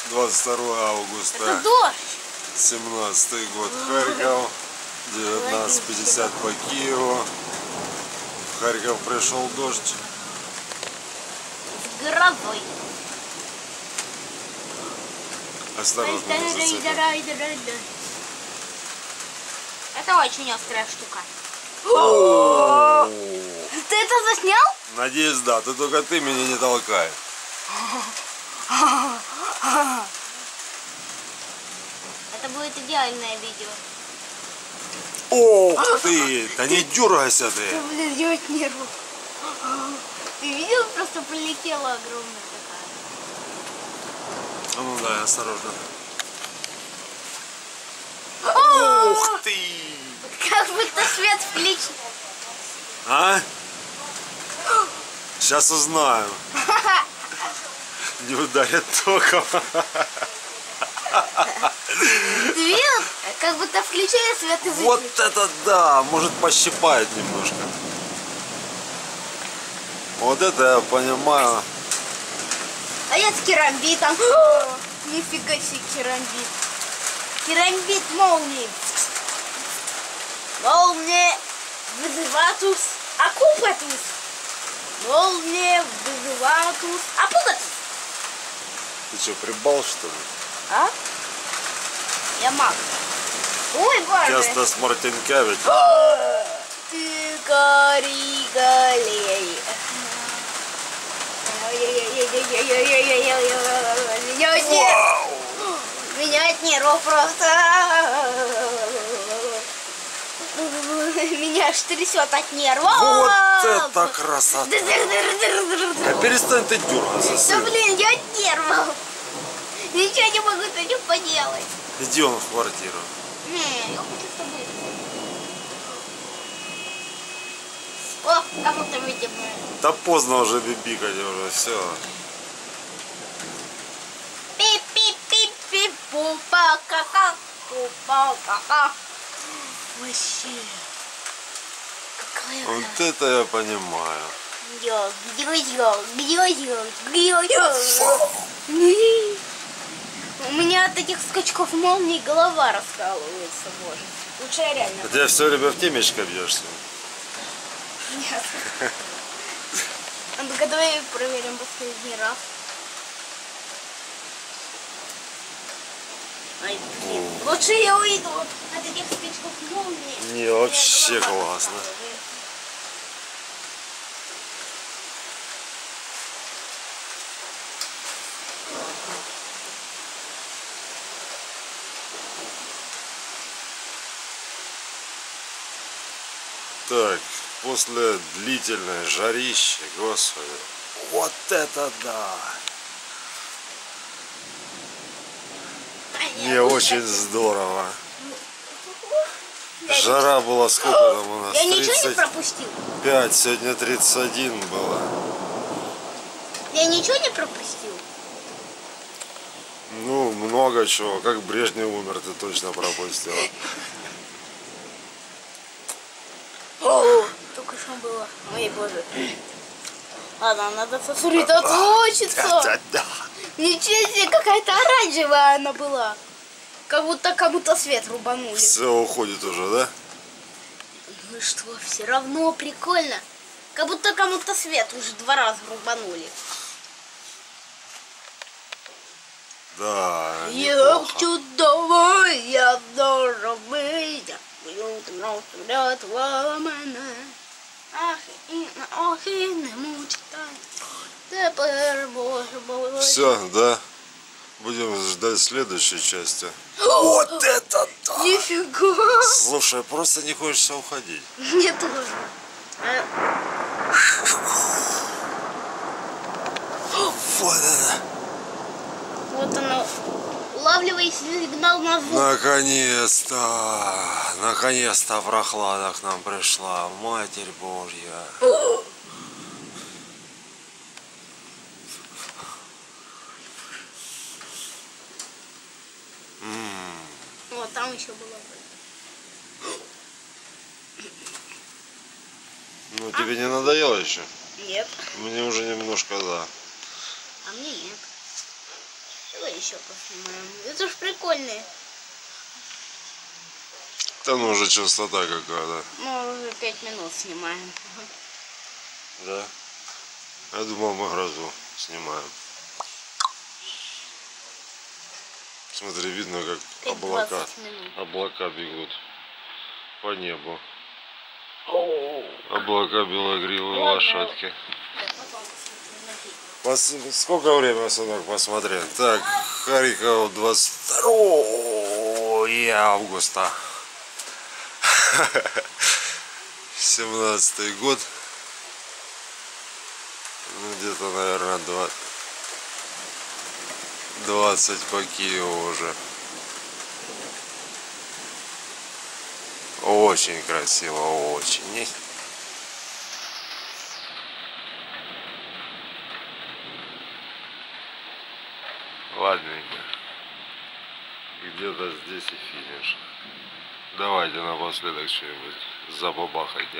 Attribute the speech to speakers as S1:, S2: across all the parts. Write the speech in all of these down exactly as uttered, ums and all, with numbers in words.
S1: двадцать второе августа.
S2: Это дождь.
S1: семнадцатый год. Харьков. девятнадцать пятьдесят по Киеву. В Харьков пришел дождь.
S2: С грозой.
S1: Осторожно, не зацепи.
S2: Это очень острая штука.
S1: О!
S2: Ты это заснял?
S1: Надеюсь, да. Ты только ты меня не толкай.
S2: Это будет идеальное видео.
S1: Ох ты! Да не дергайся ты!
S2: Да, блин, я от нервов. Ты видел, просто прилетела огромная такая.
S1: А ну да, осторожно.
S2: О!
S1: Ух ты!
S2: Как будто свет включил.
S1: А? Сейчас узнаем. Не ударит током.
S2: Ты видел? Как будто включили свет и выключили.
S1: Вот это да! Может пощипает немножко. Вот это я понимаю.
S2: А я с керамбитом. О, нифига себе керамбит. Керамбит молнии. Молния вызыватус окупатус. Молния вызыватус опугатус.
S1: Ты что, прибал что ли?
S2: А? Я маг. Ой, боже.
S1: Ястас Мартинкевич.
S2: Ты гори галей. Меня от нервов. Меня от нервов просто. Меня аж трясет от нервов.
S1: Вот это красота! Да перестань ты дергаться,
S2: Да
S1: сын.
S2: блин, я от нервов. Ничего не могу с этим поделать.
S1: Иди он в квартиру.
S2: Не, я хочу с тобой. О, кому-то, видимо.
S1: Да поздно уже бибикать уже, все.
S2: Пип-пип-пип-пип, пупа-ка-ка, пупа-ка-ка. Вообще. Какая
S1: Вот это я понимаю.
S2: я, где я, где я, где я? У меня от этих скачков молний голова раскалывается, может. Лучше я реально.
S1: А ты все время в темечко бьешься.
S2: Нет. Ну-ка, давай проверим последний раз. Ай, блин. Лучше я уйду от этих скачков молний.
S1: Не, вообще классно. Так, после длительной жарищи, господи, вот это да! Не, очень здорово. Жара была сколько там у нас?
S2: Я ничего не
S1: тридцать
S2: пропустил?
S1: пять, сегодня тридцать один было.
S2: Я ничего не пропустил?
S1: Ну, много чего. Как Брежнев умер, ты точно пропустила.
S2: О, только что было. Ой, боже. Ладно, надо сосредоточиться.
S1: Да, да.
S2: Ничего себе, какая-то оранжевая она была. Как будто кому-то свет рубанули.
S1: Все уходит уже, да?
S2: Ну и что, все равно прикольно. Как будто кому-то свет уже два раза рубанули.
S1: Да,
S2: Я
S1: неплохо.
S2: хочу домой, я должен быть. Ах, и, ох, и не мучтай. Теперь, боже мой.
S1: Все, да? Будем ждать следующей части. Вот это да!
S2: Нифига.
S1: Слушай, просто не хочется уходить.
S2: Мне тоже. А,
S1: Вот это!
S2: вот оно. Улавливай сигнал на звук.
S1: Наконец-то! Наконец-то прохлада к нам пришла. Матерь Божья.
S2: Вот там еще было.
S1: Ну, тебе не надоело еще?
S2: Нет.
S1: Мне уже немножко, да.
S2: А мне нет. Ой. еще поснимаем. Это ж прикольные.
S1: Там уже частота какая-то.
S2: Мы уже пять минут снимаем.
S1: Да? Я думал, мы грозу снимаем. Смотри, видно, как облака, облака бегут по небу. Облака белогривые лошадки. Пос... Сколько времени, сынок, посмотреть? Так, Харьков, двадцать второе августа. семнадцатый год. Ну, где-то, наверное, двадцать по Киеву уже. Очень красиво, очень. Ладненько. Где-то здесь и финиш. Давайте напоследок что-нибудь забабахайте.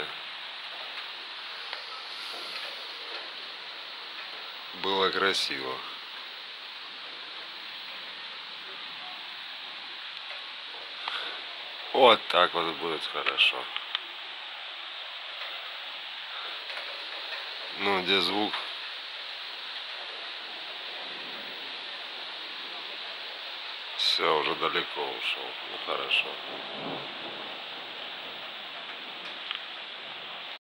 S1: Было красиво. Вот так вот будет хорошо. Ну, где звук? Все, уже далеко ушел. Ну, хорошо.